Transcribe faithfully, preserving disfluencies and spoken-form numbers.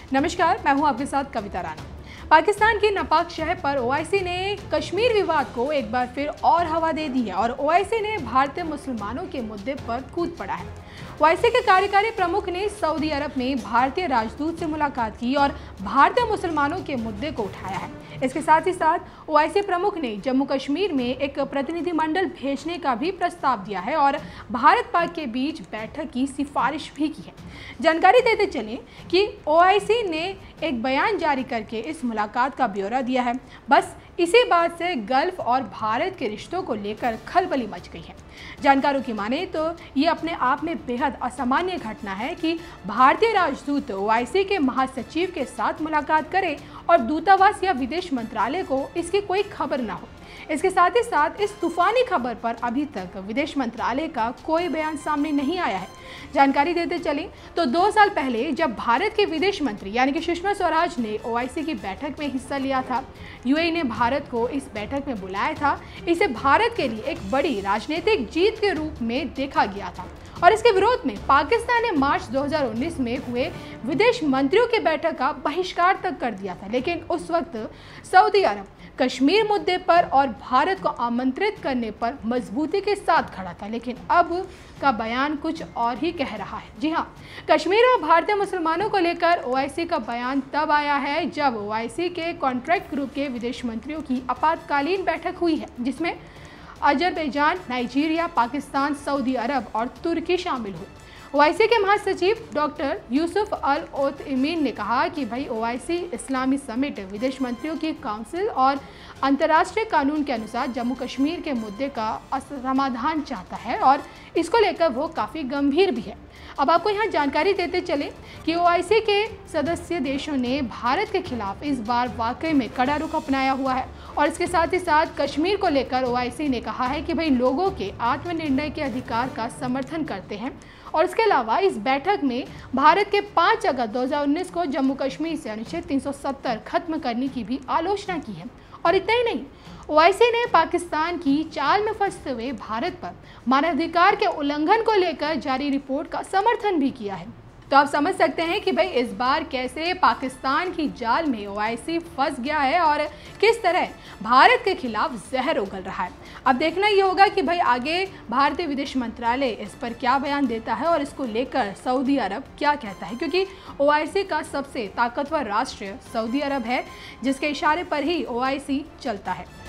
नमस्कार, मैं हूं आपके साथ कविता राणा। पाकिस्तान की नापाक शहर पर ओआईसी ने कश्मीर विवाद को एक बार फिर और हवा दे दी है और ओआईसी ने भारतीय मुसलमानों के मुद्दे पर कूद पड़ा है। ओआईसी के कार्यकारी प्रमुख ने सऊदी अरब में भारतीय राजदूत से मुलाकात की और भारतीय मुसलमानों के मुद्दे को उठाया है। इसके साथ ही साथ ओआईसी प्रमुख ने जम्मू कश्मीर में एक प्रतिनिधिमंडल भेजने का भी प्रस्ताव दिया है और भारत पाक के बीच बैठक की सिफारिश भी की है। जानकारी देते चलें कि ओआईसी ने एक बयान जारी करके इस मुलाकात का ब्यौरा दिया है। बस इसी बात से गल्फ और भारत के रिश्तों को लेकर खलबली मच गई है। जानकारों की माने तो ये अपने आप में बेहद असामान्य घटना है कि भारतीय राजदूत ओआईसी के महासचिव के साथ मुलाकात करे और दूतावास या विदेश मंत्रालय को इसकी कोई खबर ना हो। इसके साथ ही साथ इस तूफानी खबर पर अभी तक विदेश मंत्रालय का कोई बयान सामने नहीं आया है। जानकारी देते चलें तो दो साल पहले जब भारत के विदेश मंत्री यानी कि सुषमा स्वराज ने ओआईसी की बैठक में हिस्सा लिया था, यूएई ने भारत को इस बैठक में बुलाया था। इसे भारत के लिए एक बड़ी राजनीतिक जीत के रूप में देखा गया था और इसके विरोध में पाकिस्तान ने मार्च दो हज़ार उन्नीस में हुए विदेश मंत्रियों की बैठक का बहिष्कार तक कर दिया था। लेकिन उस वक्त सऊदी अरब कश्मीर मुद्दे पर और भारत को आमंत्रित करने पर मजबूती के साथ खड़ा था। लेकिन अब का बयान कुछ और ही कह रहा है। जी हाँ, कश्मीर और भारतीय मुसलमानों को लेकर ओआईसी का बयान तब आया है जब ओआईसी के कॉन्ट्रैक्ट ग्रुप के विदेश मंत्रियों की आपातकालीन बैठक हुई है, जिसमें अजरबैजान, नाइजीरिया, पाकिस्तान, सऊदी अरब और तुर्की शामिल हुए। ओआईसी के महासचिव डॉक्टर यूसुफ अल ओतइमीन ने कहा कि भाई ओआईसी इस्लामी समिट विदेश मंत्रियों की काउंसिल और अंतर्राष्ट्रीय कानून के अनुसार जम्मू कश्मीर के मुद्दे का समाधान चाहता है और इसको लेकर वो काफ़ी गंभीर भी है। अब आपको यहाँ जानकारी देते चले कि ओआईसी के सदस्य देशों ने भारत के खिलाफ इस बार वाकई में कड़ा रुख अपनाया हुआ है और इसके साथ ही साथ कश्मीर को लेकर ओआईसी ने कहा है कि भाई लोगों के आत्मनिर्णय के अधिकार का समर्थन करते हैं। और इसके अलावा इस बैठक में भारत के पाँच अगस्त दो हज़ार उन्नीस को जम्मू कश्मीर से अनुच्छेद तीन सौ सत्तर खत्म करने की भी आलोचना की है। और इतना ही नहीं, ओआईसी ने पाकिस्तान की चाल में फंसते हुए भारत पर मानवाधिकार के उल्लंघन को लेकर जारी रिपोर्ट का समर्थन भी किया है। तो आप समझ सकते हैं कि भाई इस बार कैसे पाकिस्तान की जाल में ओआईसी फंस गया है और किस तरह भारत के खिलाफ जहर उगल रहा है। अब देखना ये होगा कि भाई आगे भारतीय विदेश मंत्रालय इस पर क्या बयान देता है और इसको लेकर सऊदी अरब क्या कहता है, क्योंकि ओआईसी का सबसे ताकतवर राष्ट्र सऊदी अरब है, जिसके इशारे पर ही ओआईसी चलता है।